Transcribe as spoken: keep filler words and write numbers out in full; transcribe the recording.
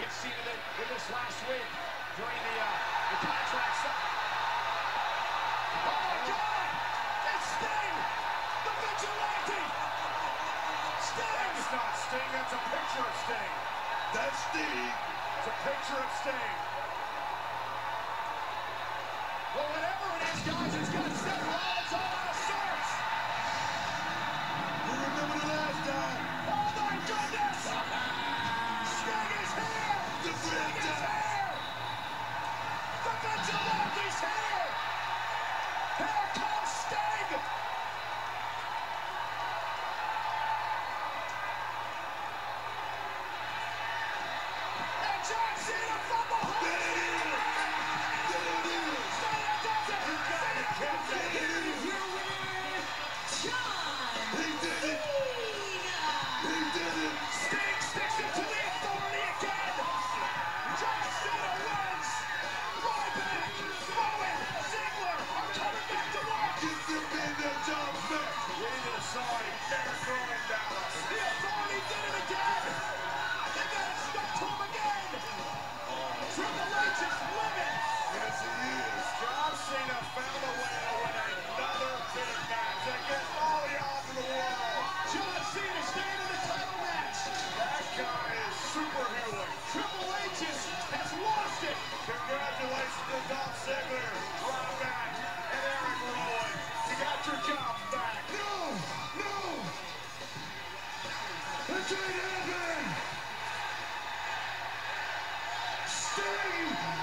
He's seen it with this last week during the, uh, the contract. Oh, my God! It's Sting! The vigilante! Sting! That's not Sting, that's a picture of Sting. That's Sting. It's a picture of Sting. Well, whatever it is, guys, it's got Seth Rollins all out of sorts. You remember the last time? Oh, my goodness! Sting is here! The Sting is franchise. here! The vigilante's here! Here comes Sting! And John Cena from behind! There it is! There it is! Cena does it! You got it, Cena Kevin! does it! There it is! Your winner, John He did it! Cena. He did it! Sting sticks it to the authority again! John Cena wins! Ryback, Owen, Ziggler are coming back to work! Get them in their job back! We just saw a Eric Rowan Dallas. The authority did it again! They got it stuck to him again! Triple H is livid! Yes, he is! John Cena found a way to win another big match against all the odds in the world! John Cena staying in the title match! That guy is superhuman! Triple H is, has lost it! Congratulations to Dolph Ziggler, Ryback, and Eric Rowan! You got your jobs back! No! No! It can't happen! Sting